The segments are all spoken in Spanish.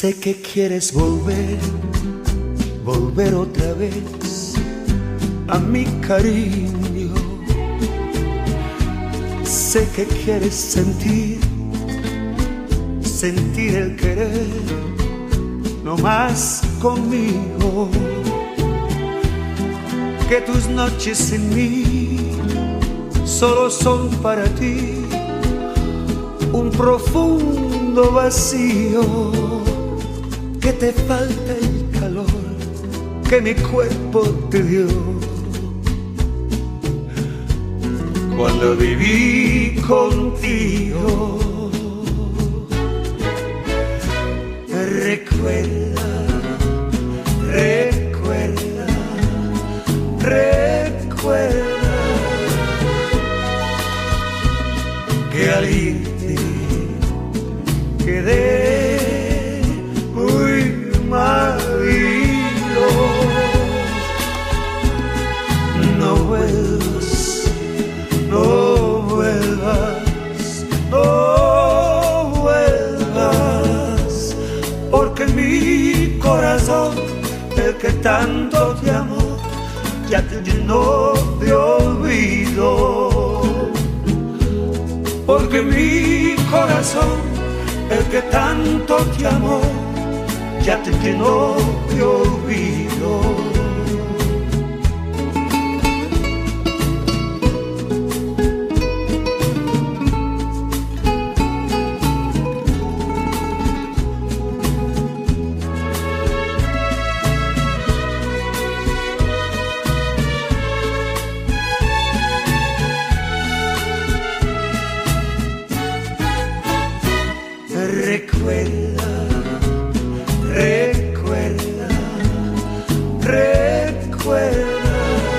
Sé que quieres volver, volver otra vez a mi cariño. Sé que quieres sentir, sentir el querer, no más conmigo. Que tus noches sin mí solo son para ti un profundo vacío. Que te falta el calor que mi cuerpo te dio cuando viví contigo. Recuerda, recuerda, recuerda que al irte quedé muy marido. No vuelvas, no vuelvas, no vuelvas, porque mi corazón, el que tanto te amó, ya te llenó de olvido. Porque mi corazón, el que tanto te amó, ya te llenó de olvido. Recuerda, recuerda, recuerda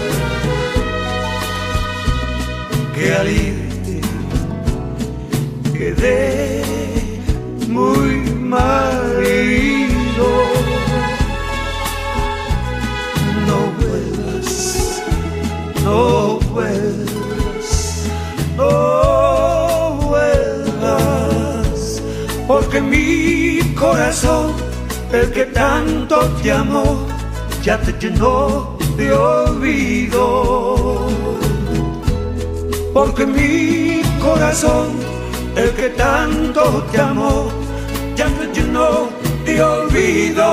que al irte quedé muy marido. No vuelvas, no vuelvas, no vuelvas, porque mi corazón, el que tanto te amó, ya te llenó de olvido. Porque mi corazón, el que tanto te amó, ya te llenó de olvido.